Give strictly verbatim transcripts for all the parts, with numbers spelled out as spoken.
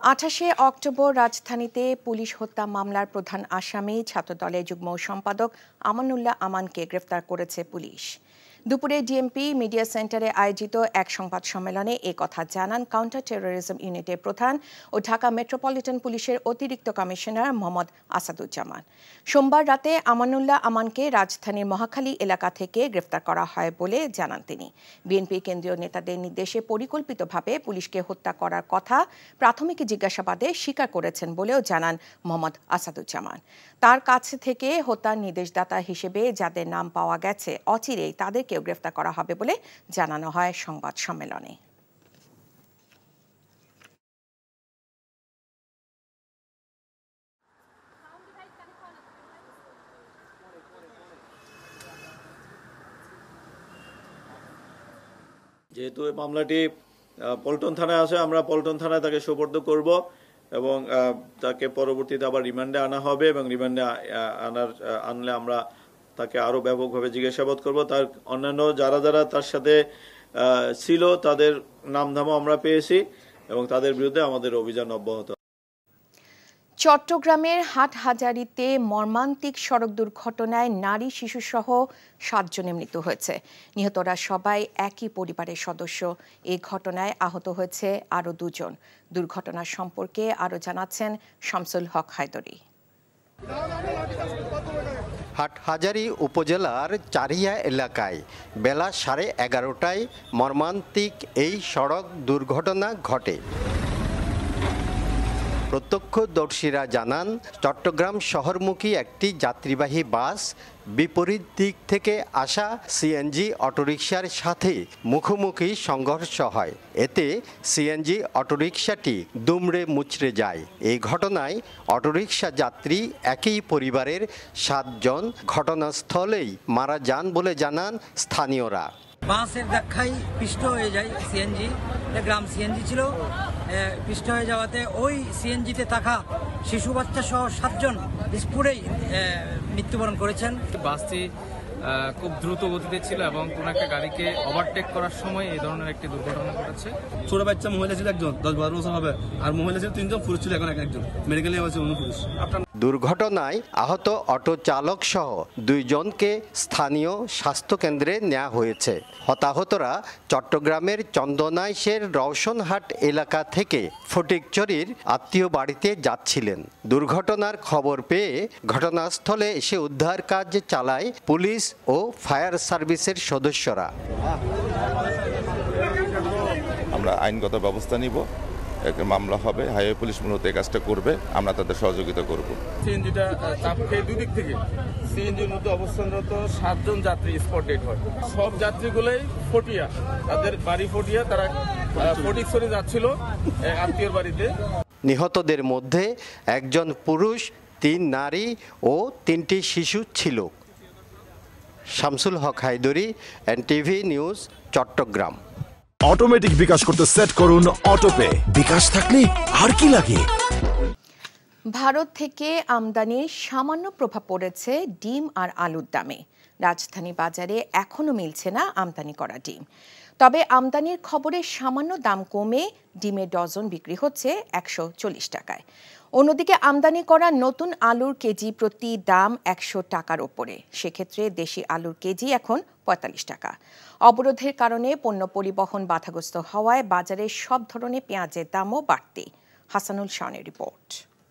আঠাশে অক্টোবর রাজধানীতে পুলিশ হত্যা মামলার প্রধান আসামি ছাত্রদলের যুগ্ম সম্পাদক আমানুল্লাহ আমানকে গ্রেফতার করেছে পুলিশ। দুপুরে ডিএমপি মিডিয়া সেন্টারে আয়োজিত এক সংবাদ সম্মেলনে এ কথা জানান কাউন্টার টেরোরিজম ইউনিটের প্রধান ও ঢাকা মেট্রোপলিটন পুলিশের অতিরিক্ত কমিশনার মোহাম্মদ আসাদুজ্জামান। সোমবার রাতে আমানুল্লাহ আমানকে রাজধানীর মহাখালী এলাকা থেকে গ্রেফতার করা হয় বলে জানান তিনি। বিএনপি কেন্দ্রীয় নেতাদের নির্দেশে পরিকল্পিতভাবে পুলিশকে হত্যা করার কথা প্রাথমিক জিজ্ঞাসাবাদে স্বীকার করেছেন বলেও জানান মোহাম্মদ আসাদুজ্জামান। তার কাছে থেকে হত্যার নির্দেশদাতা হিসেবে যাদের নাম পাওয়া গেছে অচিরেই তাদেরকেও গ্রেফতার করা হবে বলে জানানো হয় সংবাদ সম্মেলনে। যেহেতু এই মামলাটি পল্টন থানায় আছে, আমরা পল্টন থানায় তাকে সোপর্দ করব এবং তাকে পরবর্তীতে আবার রিমান্ডে আনা হবে এবং রিমান্ডে আনার আনলে আমরা তাকে আরো ব্যাপকভাবে জিজ্ঞাসাবাদ করব। তার অন্যান্য যারা যারা তার সাথে ছিল তাদের নামধামও আমরা পেয়েছি এবং তাদের বিরুদ্ধে আমাদের অভিযান অব্যাহত। চট্টগ্রামের হাটহাজারীতে মর্মান্তিক সড়ক দুর্ঘটনায় নারী শিশুসহ সাতজনের মৃত্যু হয়েছে। নিহতরা সবাই একই পরিবারের সদস্য। এই ঘটনায় আহত হয়েছে আরও দুজন। দুর্ঘটনা সম্পর্কে আরও জানাচ্ছেন শামসুল হক হায়দরি। হাটহাজারী উপজেলার চারিয়া এলাকায় বেলা সাড়ে এগারোটায় মর্মান্তিক এই সড়ক দুর্ঘটনা ঘটে। প্রত্যক্ষদর্শীরা জানান, চট্টগ্রাম শহরমুখী একটি যাত্রীবাহী বাস বিপরীত দিক থেকে আসা সিএনজি অটোরিকশার সাথে মুখোমুখি সংঘর্ষ হয়। এতে সিএনজি অটোরিকশাটি দুমড়ে মুচড়ে যায়। এই ঘটনায় অটোরিকশা যাত্রী একই পরিবারের সাতজন ঘটনাস্থলেই মারা যান বলে জানান স্থানীয়রা। বাসের ধাক্কায় পিষ্ট হয়ে যায় সিএনজি, গ্রাম সিএনজি ছিল, পিষ্ট হয়ে যাওয়াতে ওই সিএনজিতে থাকা শিশু বাচ্চা সহ সাতজন স্পুরেই মৃত্যুবরণ করেছেন। বাসটি খুব দ্রুত গতিতে ছিল এবং কোন একটা গাড়িকে ওভারটেক করার সময় এই ধরনের একটি দুর্ঘটনা ঘটেছে। ছোট বাচ্চা মহিলা ছিল একজন, দশ বারো বছর হবে, আর মহিলা ছিল তিনজন, পুরুষ ছিল এখন একজন। মেডিকেলে আছে অন্য পুরুষ। দুর্ঘটনায় আহত অটো চালক সহ দুইজনকে স্থানীয় স্বাস্থ্য কেন্দ্রে নেওয়া হয়েছে। হতাহতরা চট্টগ্রামের চন্দনাইশের রওশনহাট এলাকা থেকে ফটিকছড়ির আত্মীয় বাড়িতে যাচ্ছিলেন। দুর্ঘটনার খবর পেয়ে ঘটনাস্থলে এসে উদ্ধার কাজ চালায় পুলিশ ও ফায়ার সার্ভিসের সদস্যরা। আমরা আইনগত ব্যবস্থা নিব, একটা মামলা হবে, হাইওয়ে পুলিশ মূলত এই কাজটা করবে, আমরা তাদের সহযোগিতা করব। সিএনজিটা চাপ খেয়ে দুদিক থেকে সিএনজির মধ্যে অবস্থানরত সাতজন যাত্রী স্পট ডেড হয়। সব যাত্রীগুলোই ফটিয়া, তাদের বাড়ি ফটিয়া, তারা ফটিকছড়ি যাচ্ছিল আত্মীয়র বাড়িতে। নিহতদের মধ্যে একজন পুরুষ, তিন নারী ও তিনটি শিশু ছিল। শামসুল হক হায়দরি, এনটিভি নিউজ, চট্টগ্রাম। অটোমেটিক বিকাশ করতে সেট করুন অটোপে। বিকাশ থাকলে আর কি লাগে। ভারত থেকে আমদানির সামান্য প্রভাব পড়েছে ডিম আর আলুর দামে। রাজধানী বাজারে এখনো মিলছে না আমদানি করা ডিম। তবে আমদানির খবরে সামান্য দাম কমে ডিমের ডজন বিক্রি হচ্ছে একশো চল্লিশ টাকায়। অন্যদিকে আমদানি করা নতুন আলুর কেজি প্রতি দাম একশো টাকার ওপরে। সেক্ষেত্রে দেশি আলুর কেজি এখন পঁয়তাল্লিশ টাকা। অবরোধের কারণে পণ্য পরিবহন বাধাগ্রস্ত হওয়ায় বাজারে সব ধরনের পেঁয়াজের দামও বাড়তি। হাসানুল শানের রিপোর্ট।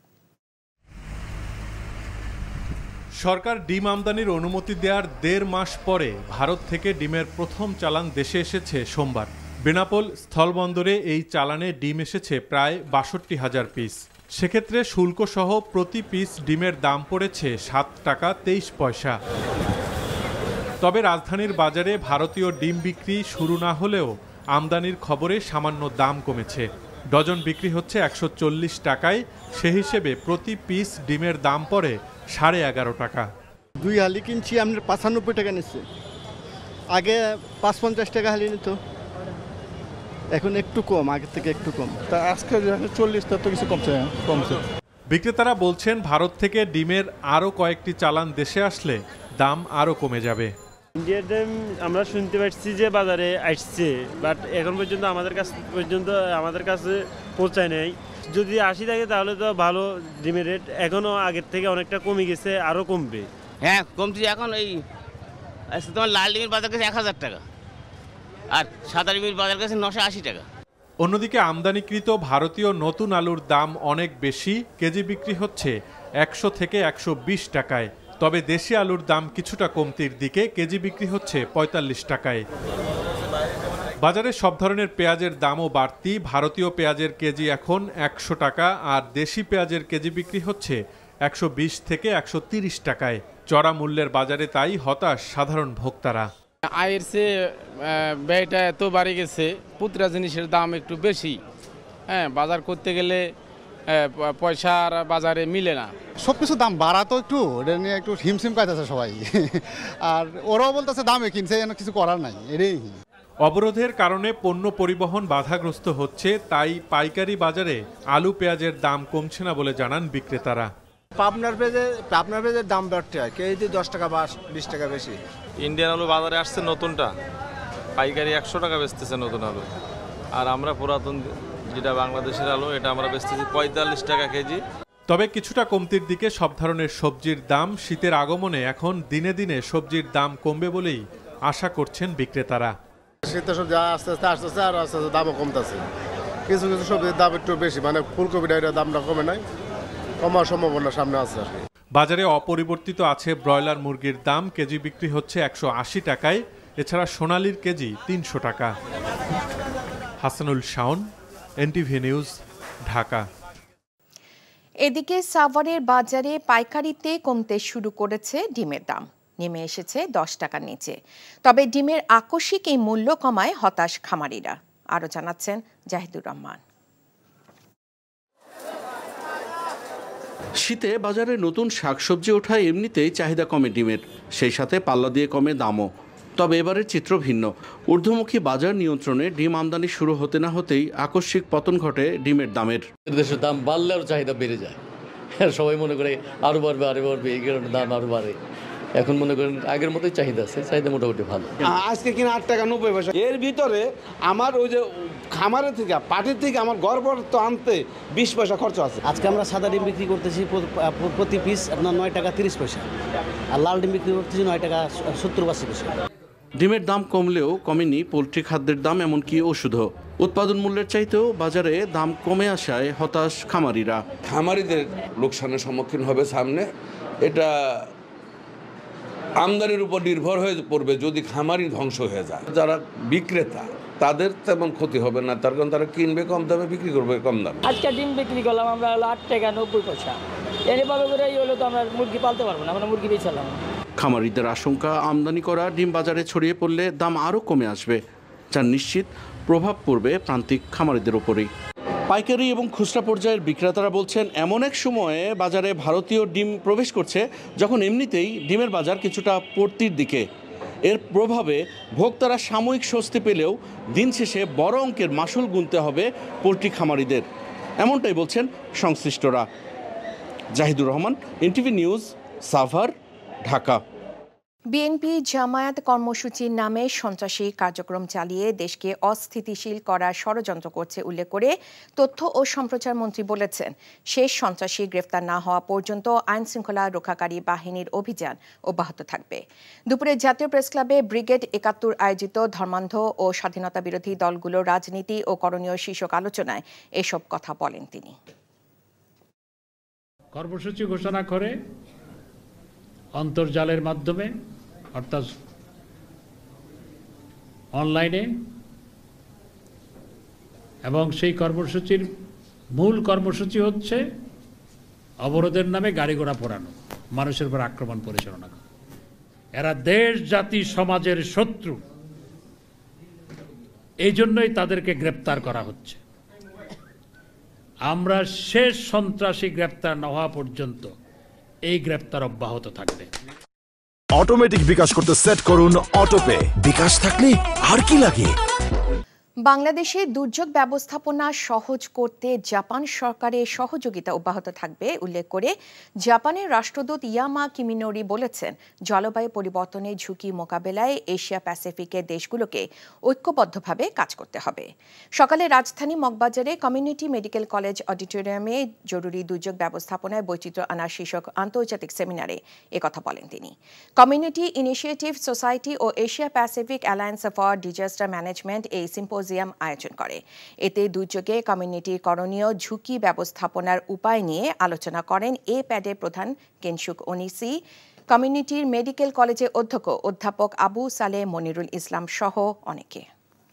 সরকার ডিম আমদানির অনুমতি দেওয়ার দেড় মাস পরে ভারত থেকে ডিমের প্রথম চালান দেশে এসেছে সোমবার। বেনাপোল স্থলবন্দরে এই চালানে ডিম এসেছে প্রায় বাষট্টি হাজার পিস। সেক্ষেত্রে শুল্কসহ প্রতি পিস ডিমের দাম পড়েছে সাত টাকা তেইশ পয়সা। তবে রাজধানীর বাজারে ভারতীয় ডিম বিক্রি শুরু না হলেও আমদানির খবরে সামান্য দাম কমেছে। ডজন বিক্রি হচ্ছে একশো চল্লিশ টাকায়। সে হিসেবে প্রতি পিস ডিমের দাম পড়ে সাড়ে এগারো টাকা। দুই হালি কিনছি আপনার পঁচানব্বই টাকা নিচ্ছে, আগে পাঁচ পঞ্চাশ টাকা হালি নিত, এখন একটু কম, আগের থেকে একটু কম। তা আজকে চল্লিশ তো কিছু কমছে কমছে বিক্রেতারা বলছেন ভারত থেকে ডিমের আরও কয়েকটি চালান দেশে আসলে দাম আরও কমে যাবে। ইন্ডিয়ার ডিম আমরা শুনতে পাচ্ছি যে বাজারে আসছে, বাট এখন পর্যন্ত আমাদের কাছে পর্যন্ত আমাদের কাছে পৌঁছায় নেই। যদি আশি থাকে তাহলে তো ভালো ডিমের রেট এখনও আগের থেকে অনেকটা কমে গেছে, আরও কমবে। হ্যাঁ কমছে, এখন এই তোমার লাল ডিমের বাজার কাছে এক হাজার টাকা আর সাদা ডিমের বাজার কাছে নশো আশি টাকা। অন্যদিকে আমদানিকৃত ভারতীয় নতুন আলুর দাম অনেক বেশি, কেজি বিক্রি হচ্ছে একশো থেকে একশো বিশ টাকায়। তবে দেশি আলুর দাম কিছুটা কমতির দিকে, কেজি বিক্রি হচ্ছে পঁয়তাল্লিশ টাকায়। বাজারে সব ধরনের পেঁয়াজের দামও বাড়তি, ভারতীয় পেঁয়াজের কেজি এখন একশো টাকা আর দেশি পেঁয়াজের কেজি বিক্রি হচ্ছে একশো বিশ থেকে একশো তিরিশ টাকায়। চড়া মূল্যের বাজারে তাই হতাশ সাধারণ ভোক্তারা। আয়ের চেয়ে ব্যয়টা এত বাড়ে গেছে, প্রতিটা জিনিসের দাম একটু বেশি। হ্যাঁ, বাজার করতে গেলে পয়সা আর বাজারে মিলে না। সব কিছু দাম বাড়া তো একটু এটা নিয়ে একটু হিমশিম কাইতেছে সবাই, আর ওরাও বলতেছে দামে কিনছে, কিছু করার নাই। এটাই অবরোধের কারণে পণ্য পরিবহন বাধাগ্রস্ত হচ্ছে, তাই পাইকারি বাজারে আলু পেঁয়াজের দাম কমছে না বলে জানান বিক্রেতারা। পাবনার পেঁয়াজে পাবনার পেঁয়াজের দাম বাড়তে হয়, কেজিতে দশ টাকা বা বিশ টাকা বেশি। ইন্ডিয়ান আলু বাজারে আসছে নতুনটা, পাইকারি একশো টাকা বেচতেছে নতুন আলু, আর আমরা পুরাতন যেটা বাংলাদেশের আলু এটা আমরা বেচতেছি পঁয়তাল্লিশ টাকা কেজি। তবে কিছুটা কমতির দিকে সব ধরনের সবজির দাম। শীতের আগমনে এখন দিনে দিনে সবজির দাম কমবে বলেই আশা করছেন বিক্রেতারা। শীতের সবজি আস্তে আস্তে আসতেছে আর আস্তে আস্তে দামও কমতেছে। কিছু কিছু সবজির দাম একটু বেশি, মানে ফুলকপিটা এটার দামটা কমে নাই, কমার সম্ভাবনা সামনে আছে আর কি। বাজারে অপরিবর্তিত আছে ব্রয়লার মুরগির দাম, কেজি বিক্রি হচ্ছে একশো আশি টাকায়। এছাড়া সোনালীর কেজি তিনশো টাকা। হাসানুল শাওন, এনটিভি নিউজ, ঢাকা। এদিকে সাভারের বাজারে পাইকারিতে কমতে শুরু করেছে ডিমের দাম, নেমে এসেছে দশ টাকার নিচে। তবে ডিমের আকস্মিক এই মূল্য কমায় হতাশ খামারিরা। আরও জানাচ্ছেন জাহিদুর রহমান। শীতে বাজারে নতুন শাকসবজি ওঠায় এমনিতেই চাহিদা কমে ডিমের, সেই সাথে পাল্লা দিয়ে কমে দামও। তবে এবারের চিত্র ভিন্ন। ঊর্ধ্বমুখী বাজার নিয়ন্ত্রণে ডিম আমদানি শুরু হতে না হতেই আকস্মিক পতন ঘটে ডিমের দামের। দেশের দাম বাড়লে আরও চাহিদা বেড়ে যায়, সবাই মনে করে আরও বাড়বে আরও বাড়বে, এই কারণে দাম আরও বাড়ে। এখন মনে করেন আগের মতোই চাহিদা আছে, চাহিদা মোটামুটি ভালো। আজকে কিনা আট টাকা নব্বই পয়সা। এর ভিতরে আমার ওই যে খামারের থেকে পাটির থেকে আমার গড়বড় তো আনতে বিশ পয়সা খরচ আছে। আজকে আমরা সাদা ডিম বিক্রি করতেছি প্রতি পিস আপনার নয় টাকা তিরিশ পয়সা, আর লাল ডিম বিক্রি করতেছি নয় টাকা সত্তর আশি পয়সা। ডিমের দাম কমলেও কমেনি পোলট্রি খাদ্যের দাম, এমনকি ওষুধও। উৎপাদন মূল্যের চাইতেও বাজারে দাম কমে আসায় হতাশ খামারিরা। খামারিদের লোকসানের সম্মুখীন হবে সামনে, এটা আমদানির উপর নির্ভর হয়ে পড়বে। যদি খামারি ধ্বংস হয়ে যায়, যারা বিক্রেতা তাদের তেমন ক্ষতি হবে না, তার কারণ তারা কিনবে কম দামে, বিক্রি করবে কম দামে। আজকে ডিম বিক্রি করলাম আমরা হলো আট টাকা নব্বই পয়সা, এরভাবে করে হলো তো আমরা মুরগি পালতে পারবো না, আমরা মুরগি বেচালাম। খামারিদের আশঙ্কা আমদানি করা ডিম বাজারে ছড়িয়ে পড়লে দাম আরও কমে আসবে, যার নিশ্চিত প্রভাব পড়বে প্রান্তিক খামারিদের ওপরেই। পাইকারি এবং খুচরা পর্যায়ের বিক্রেতারা বলছেন, এমন এক সময়ে বাজারে ভারতীয় ডিম প্রবেশ করছে যখন এমনিতেই ডিমের বাজার কিছুটা পড়তির দিকে। এর প্রভাবে ভোক্তারা সাময়িক স্বস্তি পেলেও দিন শেষে বড় অঙ্কের মাসুল গুনতে হবে পোল্ট্রি খামারিদের, এমনটাই বলছেন সংশ্লিষ্টরা। জাহিদুর রহমান, এনটিভি নিউজ, সাভার, ঢাকা। বিএনপি জামায়াত কর্মসূচির নামে সন্ত্রাসী কার্যক্রম চালিয়ে দেশকে অস্থিতিশীল করার ষড়যন্ত্র করছে উল্লেখ করে তথ্য ও সম্প্রচার মন্ত্রী বলেছেন, শেষ সন্ত্রাসী গ্রেফতার না হওয়া পর্যন্ত আইন শৃঙ্খলা রক্ষাকারী বাহিনীর অভিযান অব্যাহত থাকবে। দুপুরে জাতীয় প্রেসক্লাবে ব্রিগেড একাত্তর আয়োজিত ধর্মান্ধ ও স্বাধীনতা বিরোধী দলগুলোর রাজনীতি ও করণীয় শীর্ষক আলোচনায় এসব কথা বলেন তিনি। কর্মসূচি ঘোষণা করে অন্তর্জালের মাধ্যমে অর্থাৎ অনলাইনে, এবং সেই কর্মসূচির মূল কর্মসূচি হচ্ছে অবরোধের নামে গাড়ি ঘোড়া পোড়ানো, মানুষের উপর আক্রমণ পরিচালনা করা। এরা দেশ জাতি সমাজের শত্রু, এই জন্যই তাদেরকে গ্রেপ্তার করা হচ্ছে। আমরা শেষ সন্ত্রাসী গ্রেপ্তার না হওয়া পর্যন্ত এই গ্রেপ্তার অব্যাহত থাকবে। অটোমেটিক বিকাশ করতে সেট করুন অটোপে। বিকাশ থাকলে আর কি লাগে। বাংলাদেশে দুর্যোগ ব্যবস্থাপনা সহজ করতে জাপান সরকারের সহযোগিতা অব্যাহত থাকবে উল্লেখ করে জাপানের রাষ্ট্রদূত ইয়ামা কিমিনোরি বলেছেন, জলবায়ু পরিবর্তনের ঝুঁকি মোকাবেলায় এশিয়া প্যাসিফিকের দেশগুলোকে ঐক্যবদ্ধভাবে কাজ করতে হবে। সকালে রাজধানী মগবাজারে কমিউনিটি মেডিকেল কলেজ অডিটোরিয়ামে জরুরি দুর্যোগ ব্যবস্থাপনায় বৈচিত্র্য আনা শীর্ষক আন্তর্জাতিক সেমিনারে একথা বলেন তিনি। কমিউনিটি ইনিশিয়েটিভ সোসাইটি ও Asia Pacific alliance for disaster management এই সিম্পোজিয়াম আয়োজন করে। এতে দুর্যোগে কমিউনিটির করণীয় ঝুঁকি ব্যবস্থাপনার উপায় নিয়ে আলোচনা করেন এ প্যাডের প্রধান কেনসুক ওনিসি, কমিউনিটির মেডিকেল কলেজের অধ্যক্ষ অধ্যাপক আবু সালেহ মনিরুল ইসলাম সহ অনেকে।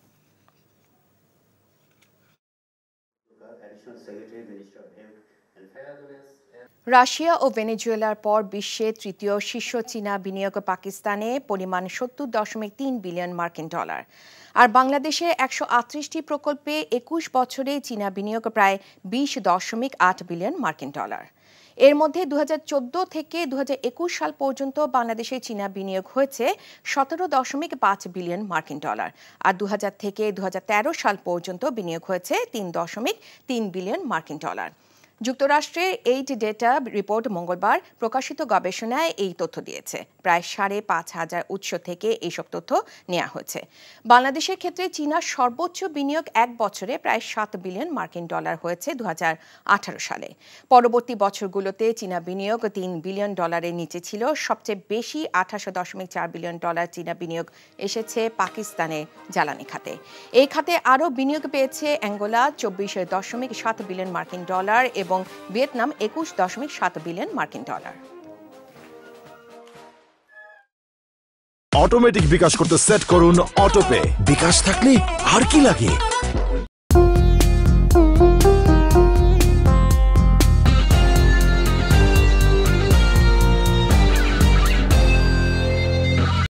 রাশিয়া ও ভেনেজুয়েলার পর বিশ্বের তৃতীয় শীর্ষ চীনা বিনিয়োগ পাকিস্তানে পরিমাণ সত্তর দশমিক তিন বিলিয়ন মার্কিন ডলার। আর বাংলাদেশে একশো আটত্রিশটি প্রকল্পে একুশ বছরে চীনা বিনিয়োগ প্রায় বিশ দশমিক আট বিলিয়ন মার্কিন ডলার। এর মধ্যে দু হাজার চোদ্দ থেকে দু হাজার একুশ সাল পর্যন্ত বাংলাদেশে চীনা বিনিয়োগ হয়েছে সতেরো দশমিক পাঁচ বিলিয়ন মার্কিন ডলার, আর দু হাজার থেকে দু হাজার তেরো সাল পর্যন্ত বিনিয়োগ হয়েছে তিন দশমিক তিন বিলিয়ন মার্কিন ডলার। যুক্তরাষ্ট্রের এইট ডেটা রিপোর্ট মঙ্গলবার প্রকাশিত গবেষণায় এই তথ্য দিয়েছে। প্রায় সাড়ে পাঁচ হাজার উৎস থেকে এইসব তথ্য নেওয়া হয়েছে। বাংলাদেশের ক্ষেত্রে চীনার সর্বোচ্চ বিনিয়োগ এক বছরে প্রায় সাত বিলিয়ন মার্কিন ডলার হয়েছে দু হাজার আঠারো সালে। পরবর্তী বছরগুলোতে চীনা বিনিয়োগ তিন বিলিয়ন ডলারের নিচে ছিল। সবচেয়ে বেশি আঠাশো দশমিক চার বিলিয়ন ডলার চীনা বিনিয়োগ এসেছে পাকিস্তানের জ্বালানি খাতে। এই খাতে আরও বিনিয়োগ পেয়েছে অ্যাঙ্গোলা চব্বিশ দশমিক সাত বিলিয়ন মার্কিন ডলার এবং ভিয়েতনাম একুশ দশমিক সাত বিলিয়ন মার্কিন ডলার। অটোমেটিক বিকাশ করতে সেট করুন অটোপে। বিকাশ থাকলে আর কি লাগে।